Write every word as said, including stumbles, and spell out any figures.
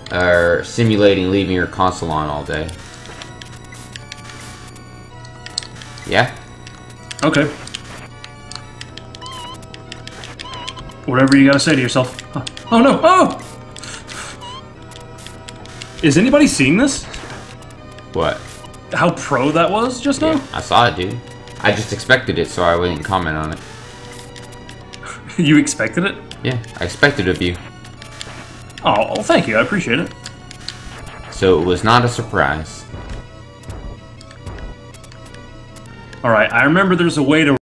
are simulating leaving your console on all day. Yeah? Okay. Whatever you gotta say to yourself. Oh, oh no! Oh! Is anybody seeing this? What? How pro that was just now? Yeah, I saw it, dude. I just expected it, so I wouldn't comment on it. You expected it? Yeah, I expected it of you. Oh, well, thank you. I appreciate it. So it was not a surprise. Alright, I remember there's a way to